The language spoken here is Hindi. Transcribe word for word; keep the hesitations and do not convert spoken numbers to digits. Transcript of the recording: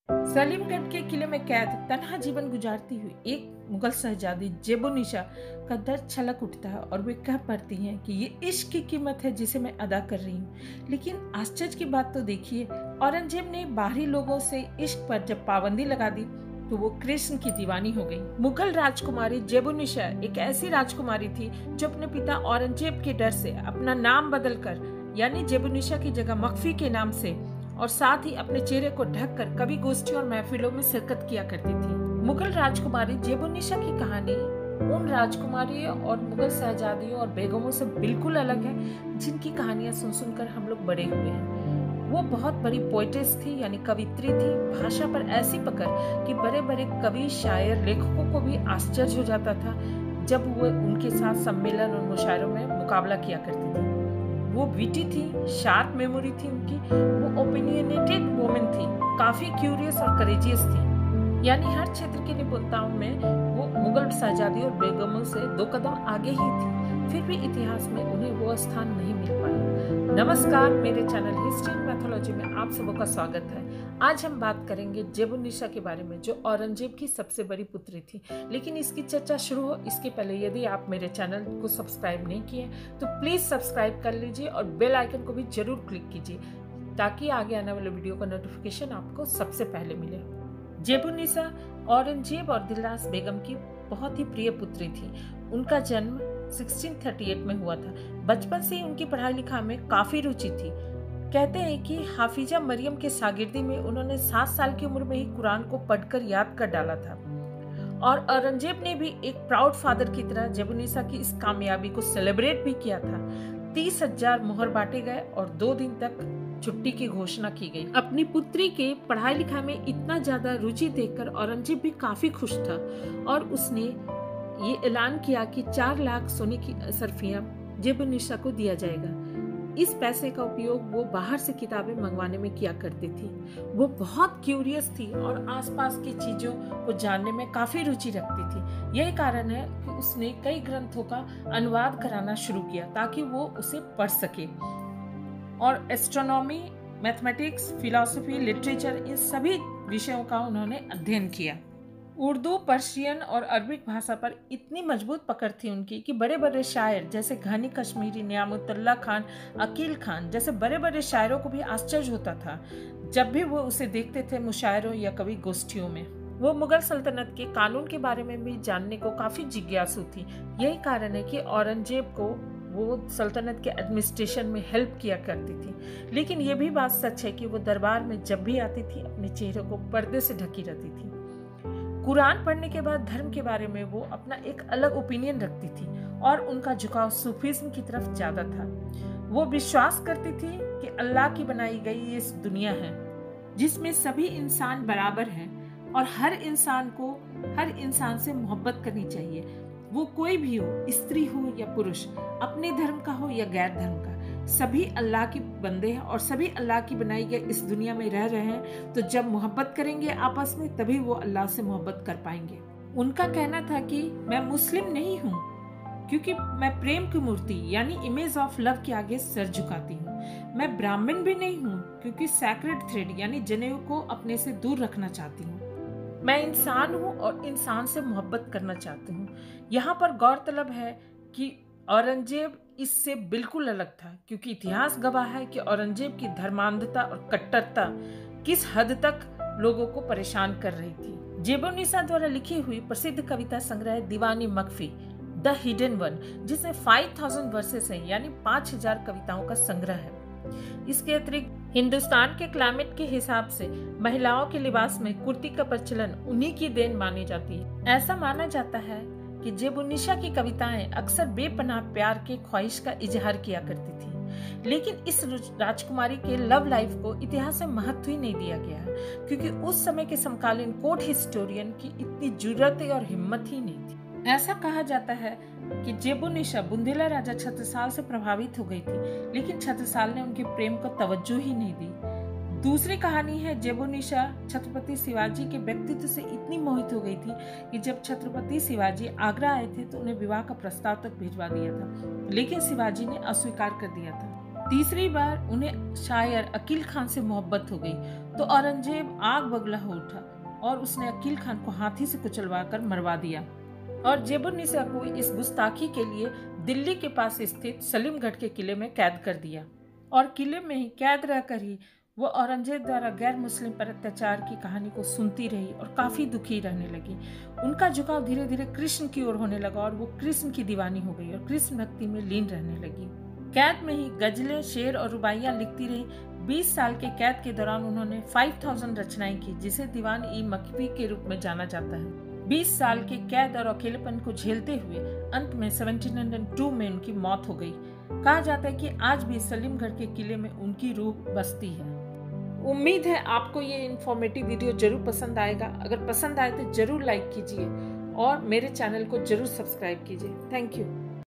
सलीमगढ़ के किले में कैद तन्हा जीवन गुजारती हुई एक मुगल शहजादी जेबुनिसा का दर्द छलक उठता है और वे कह पड़ती हैं कि ये इश्क की कीमत है जिसे मैं अदा कर रही हूँ। लेकिन आश्चर्य की बात तो देखिए, औरंगजेब ने बाहरी लोगों से इश्क पर जब पाबंदी लगा दी तो वो कृष्ण की दीवानी हो गई। मुगल राजकुमारी जेबुनिसा एक ऐसी राजकुमारी थी जो अपने पिता औरंगजेब के डर से अपना नाम बदलकर यानी जेबुनिसा की जगह मखफी के नाम से और साथ ही अपने चेहरे को ढककर कवि गोष्ठियों और महफिलों में शिरकत किया करती थी। मुगल राजकुमारी जेबुनिसा की कहानी उन राजकुमारियों और मुगल शहजादियों और बेगमों से बिल्कुल अलग है जिनकी कहानियां सुन सुनकर हम लोग बड़े हुए हैं। वो बहुत बड़ी पोइटेस थी यानी कवित्री थी, भाषा पर ऐसी पकड़ कि बड़े बड़े कवि, शायर, लेखकों को भी आश्चर्य हो जाता था जब वो उनके साथ सम्मेलन और मुशायरों में मुकाबला किया करती थी। वो विटी थी, शार्प मेमोरी थी उनकी, वो ओपिनियनेटेड वुमेन थी, काफी क्यूरियस और करेजियस थी, यानी हर क्षेत्र की निपुणताओं में वो मुगल शहजादी और बेगमों से दो कदम आगे ही थी। फिर भी इतिहास में उन्हें वो स्थान नहीं मिल पाया। नमस्कार, मेरे चैनल हिस्ट्री एंड मैथोलॉजी में आप सबों का स्वागत है। आज हम बात करेंगे जेबुनिसा के बारे में जो औरंगजेब की सबसे बड़ी पुत्री थी। लेकिन इसकी चर्चा शुरू हो इसके पहले यदि आप मेरे चैनल को सब्सक्राइब नहीं किए तो प्लीज सब्सक्राइब कर लीजिए और बेल आइकन को भी जरूर क्लिक कीजिए ताकि आगे आने वाले वीडियो का नोटिफिकेशन आपको सबसे पहले मिले। जेबुनिसा औरंगजेब और दिलरास बेगम की बहुत ही प्रिय पुत्री थी। उनका जन्म सोलह सौ अड़तीस में हुआ था। बचपन से ही उनकी पढ़ाई लिखाई में काफी रुचि थी। कहते हैं कि हाफिजा मरियम के शागिर्दी में उन्होंने सात साल की उम्र में ही कुरान को पढ़कर याद कर डाला था और औरंगजेब ने भी एक प्राउड फादर की तरह जेबुनिसा की इस कामयाबी को सेलिब्रेट भी किया था। तीस हजार मोहर बांटे गए और दो दिन तक छुट्टी की घोषणा की गई। अपनी पुत्री के पढ़ाई लिखाई में इतना ज्यादा रुचि देखकर औरंगजेब भी काफी खुश था और उसने ये ऐलान किया कि चार लाख सोने की सरफियां जेबुनिसा को दिया जाएगा। इस पैसे का उपयोग वो बाहर से किताबें मंगवाने में किया करती थी। वो बहुत क्यूरियस थी और आसपास की चीजों को जानने में काफी रुचि रखती थी। यही कारण है कि उसने कई ग्रंथों का अनुवाद कराना शुरू किया ताकि वो उसे पढ़ सके और एस्ट्रोनॉमी, मैथमेटिक्स, फिलॉसफी, लिटरेचर इन सभी विषयों का उन्होंने अध्ययन किया। उर्दू, पर्शियन और अरबिक भाषा पर इतनी मजबूत पकड़ थी उनकी कि बड़े बड़े शायर जैसे घनी कश्मीरी, नियामतुल्लाह खान, अकील खान जैसे बड़े बड़े शायरों को भी आश्चर्य होता था जब भी वो उसे देखते थे मुशायरों या कवि गोष्ठियों में। वो मुगल सल्तनत के कानून के बारे में भी जानने को काफी जिज्ञासु थी। यही कारण है कि औरंगजेब को वो सल्तनत के एडमिनिस्ट्रेशन में हेल्प किया करती थी। लेकिन ये भी बात सच है कि वो दरबार में जब भी आती थी अपने चेहरे को पर्दे से ढकी रहती थी। कुरान पढ़ने के बाद धर्म के बारे में वो अपना एक अलग ओपिनियन रखती थी और उनका झुकाव सूफीज्म की तरफ ज्यादा था। वो विश्वास करती थी कि अल्लाह की बनाई गई ये दुनिया है जिसमें सभी इंसान बराबर हैं और हर इंसान को हर इंसान से मोहब्बत करनी चाहिए, वो कोई भी हो, स्त्री हो या पुरुष, अपने धर्म का हो या गैर धर्म का, सभी अल्लाह के बंदे हैं और सभी अल्लाह की बनाई गई इस दुनिया में रह रहे हैं। तो जब मोहब्बत करेंगे आपस में तभी वो अल्लाह से मोहब्बत कर पाएंगे। उनका कहना था कि मैं मुस्लिम नहीं हूँ क्योंकि मैं प्रेम की मूर्ति यानी इमेज ऑफ लव के आगे सर झुकाती हूँ। मैं ब्राह्मण भी नहीं हूँ क्योंकि सैक्रेड थ्रेड यानी जनेऊ को अपने से दूर रखना चाहती हूँ। मैं इंसान हूँ और इंसान से मोहब्बत करना चाहती हूँ। यहाँ पर गौरतलब है कि औरंगजेब इससे बिल्कुल अलग था क्योंकि इतिहास गवाह है कि औरंगजेब की धर्मांधता और कट्टरता किस हद तक लोगों को परेशान कर रही थी। जेबुनिसा द्वारा लिखी हुई प्रसिद्ध कविता संग्रह Diwani Makhfi the hidden one, जिसमें पाँच हज़ार वर्सेस हैं यानी पाँच हजार कविताओं का संग्रह है। इसके अतिरिक्त हिंदुस्तान के क्लाइमेट के हिसाब से महिलाओं के लिबास में कुर्ती का प्रचलन उन्हीं की देन मानी जाती है। ऐसा माना जाता है कि जेबुनिसा की कविताएं अक्सर बेपनाह प्यार के ख्वाहिश का इजहार किया करती थी। लेकिन इस राजकुमारी के लव लाइफ को इतिहास में महत्व ही नहीं दिया गया है क्योंकि उस समय के समकालीन कोर्ट हिस्टोरियन की इतनी जुर्रत और हिम्मत ही नहीं थी। ऐसा कहा जाता है कि जेबुनिसा बुंदेला राजा छत्रसाल से प्रभावित हो गई थी लेकिन छत्रसाल ने उनके प्रेम को तवज्जो ही नहीं दी। दूसरी कहानी है जेबुनिसा छत्रपति शिवाजी के व्यक्तित्व से इतनी मोहित हो गई थी कि जब छत्रपति शिवाजी आगरा आए थे तो उन्हें विवाह का प्रस्ताव तक भिजवा दिया था लेकिन शिवाजी ने अस्वीकार कर दिया था। तीसरी बार उन्हें शायर अकील खान से मोहब्बत हो गई तो औरंगजेब आग बगला हो उठा और उसने अकील खान को हाथी से कुचलवा कर मरवा दिया और जेबुन्निसा को इस गुस्ताखी के लिए दिल्ली के पास स्थित सलीमगढ़ के किले में कैद कर दिया और किले में ही कैद रहकर ही वो औरंगजेब द्वारा गैर मुस्लिम पर अत्याचार की कहानी को सुनती रही और काफी दुखी रहने लगी। उनका झुकाव धीरे धीरे कृष्ण की ओर होने लगा और वो कृष्ण की दीवानी हो गई और कृष्ण भक्ति में लीन रहने लगी। कैद में ही गजलें, शेर और रुबाइयां लिखती रही। बीस साल के कैद के दौरान उन्होंने पाँच हज़ार रचनाएं की, जिसे दीवान ई मकबी के रूप में जाना जाता है। बीस साल के कैद और अकेलेपन को झेलते हुए अंत में सत्रह सौ दो में उनकी मौत हो गई। कहा जाता है कि आज भी सलीमगढ़ के किले में उनकी रूह बसती है। उम्मीद है आपको ये इन्फॉर्मेटिव वीडियो जरूर पसंद आएगा। अगर पसंद आए तो जरूर लाइक कीजिए और मेरे चैनल को जरूर सब्सक्राइब कीजिए। Thank you.